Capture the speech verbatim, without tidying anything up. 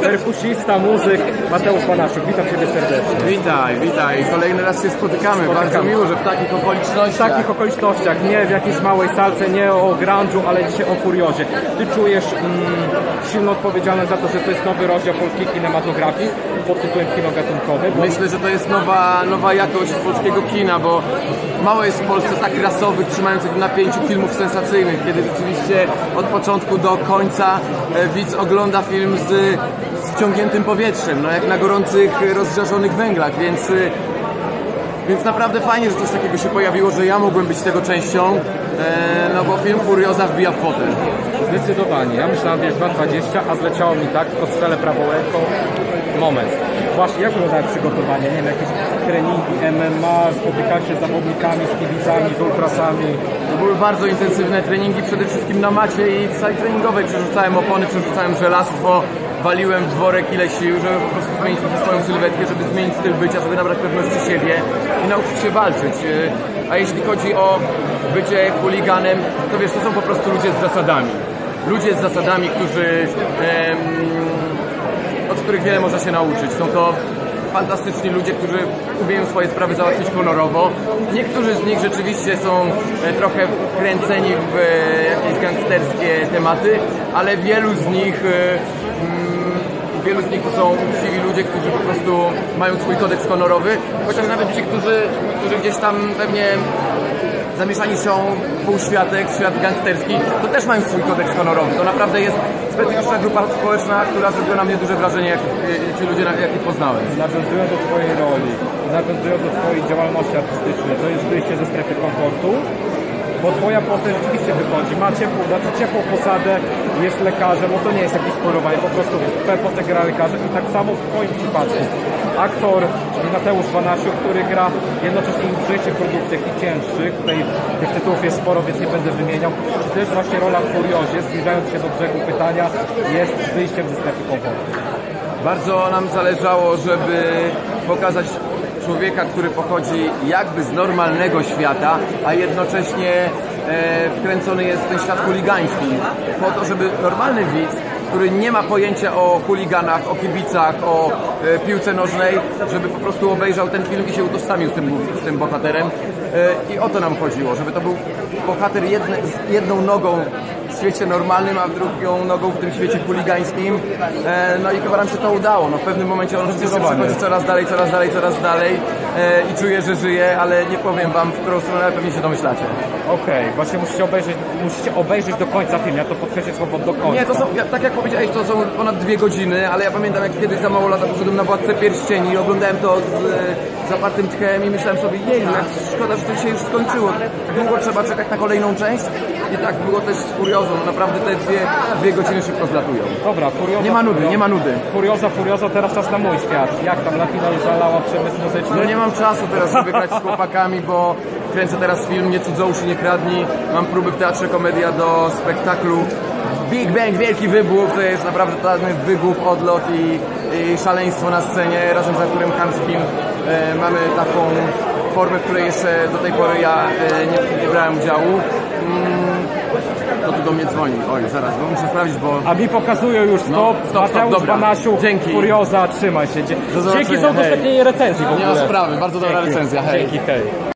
perkusista, muzyk Mateusz Banaszuk. Witam Ciebie serdecznie. Witaj, witaj. Kolejny raz się spotykamy. spotykamy. Bardzo miło, że w takich okolicznościach. W takich okolicznościach, nie w jakiejś małej salce, nie o grunge'u, ale dzisiaj o Furiozie. Ty czujesz mm, silną odpowiedzialność za to, że to jest nowy rozdział polskiej kinematografii pod tytułem kino gatunkowe? Bo... Myślę, że to jest nowa, nowa jakość polskiego kina, bo mało jest w Polsce tak rasowych, trzymających w napięciu filmów sensacyjnych, kiedy rzeczywiście od początku do końca e, widz ogląda film z, z wciągniętym powietrzem, no jak na gorących, rozżarzonych węglach, więc, e, więc naprawdę fajnie, że coś takiego się pojawiło, że ja mogłem być tego częścią, e, no bo film Furioza wbija w fotel. Zdecydowanie. Ja myślałem, wiesz, dwa dwadzieścia, a zleciało mi tak, tylko strzelę prawą ręką. Moment. Właśnie, jak wyglądają przygotowania? Nie wiem, jakieś treningi M M A, spotykać się z zawodnikami, z kibicami, z ultrasami? To były bardzo intensywne treningi, przede wszystkim na macie i w sali treningowej. Przerzucałem opony, przerzucałem żelastwo, waliłem w worek ile sił, żeby po prostu zmienić swoją sylwetkę, żeby zmienić styl bycia, żeby nabrać pewności siebie i nauczyć się walczyć. A jeśli chodzi o bycie chuliganem, to wiesz, to są po prostu ludzie z zasadami. Ludzie z zasadami, którzy... Em, od których wiele można się nauczyć. Są to fantastyczni ludzie, którzy umieją swoje sprawy załatwić honorowo. Niektórzy z nich rzeczywiście są trochę wkręceni w jakieś gangsterskie tematy, ale wielu z nich wielu z nich to są uczciwi ludzie, którzy po prostu mają swój kodeks honorowy, chociaż nawet ci, którzy, którzy gdzieś tam pewnie zamieszani są półświatek, świat gangsterski, to też mają swój kodeks honorowy. To naprawdę jest specyficzna grupa społeczna, która zrobiła na mnie duże wrażenie, jak ci ludzie, jakich poznałem. Nawiązując do Twojej roli, nawiązując do Twojej działalności artystycznej, to jest wyjście ze strefy komfortu, bo Twoja postać rzeczywiście wychodzi, ma ciepłą, znaczy ciepłą posadę, jest lekarzem, bo to nie jest jakieś sporowanie, po prostu Twoja postać gra lekarzem i tak samo w Twoim przypadku. Aktor Mateusz Banaszuk, który gra jednocześnie w życiu produkcjach i cięższych, tutaj tych tytułów jest sporo, więc nie będę wymieniał. Też właśnie rola w Furiozie, zbliżając się do brzegu pytania, jest wyjściem ze strefy komfortu. Bardzo nam zależało, żeby pokazać człowieka, który pochodzi jakby z normalnego świata, a jednocześnie e, wkręcony jest w ten świat chuligański, po to, żeby normalny widz, który nie ma pojęcia o chuliganach, o kibicach, o e, piłce nożnej, żeby po prostu obejrzał ten film i się utożsamił z tym, z tym bohaterem. E, I o to nam chodziło, żeby to był bohater jedne, z jedną nogą w świecie normalnym, a drugą nogą w tym świecie chuligańskim. E, no i chyba nam się to udało. No, w pewnym momencie on rzeczywiście przechodzi coraz dalej, coraz dalej, coraz dalej e, i czuje, że żyje, ale nie powiem wam, w którą stronę, ale pewnie się domyślacie. Okej, okay, właśnie musicie obejrzeć, musicie obejrzeć do końca film, ja to podkreślę słowo do końca. Nie, to są, ja, tak jak powiedziałeś, to są ponad dwie godziny, ale ja pamiętam, jak kiedyś za mało lata poszedłem na Władcę Pierścieni i oglądałem to z e, zapartym tchem i myślałem sobie, jej, jak szkoda, że to się już skończyło. Długo trzeba czekać na kolejną część i tak było też z Furiozą. Naprawdę te dwie, dwie godziny szybko zlatują. Dobra, Furioza. Nie ma nudy, nie ma nudy. Furioza, Furioza, teraz czas na mój świat. Jak tam Latina zalała przemysł muzyczny? No nie mam czasu teraz, żeby grać z chłopakami, bo kręcę teraz film Nie cudzołóż i nie kradnij. Mam próby w Teatrze Komedia do spektaklu Big Bang, Wielki Wybuch. To jest naprawdę totalny wybuch, odlot i, i szaleństwo na scenie. Razem z aktorem Kamskim e, mamy taką formę, w której jeszcze do tej pory ja e, nie, nie brałem udziału. Mm, to tu do mnie dzwoni. Oj, zaraz, bo muszę sprawdzić, bo... A mi pokazują już stop, no, stop, stop, Mateusz Banaszuk, dzięki. Furioza, trzymaj się. Dzięki za udostępnienie recenzji w ogóle. Nie ma sprawy, bardzo dobra Dzięki. recenzja, hej. Dzięki, hej.